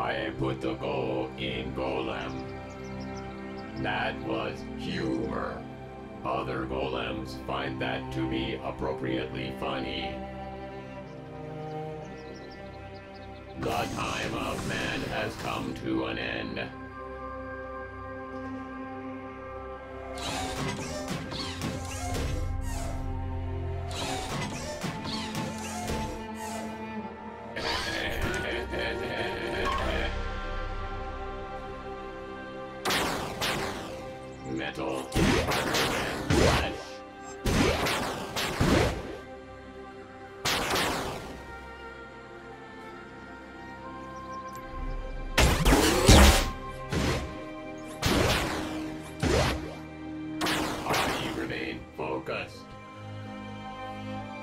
I put the go in golem. That was humor. Other golems find that to be appropriately funny. The time of man has come to an end. Metal and flesh. I remain focused.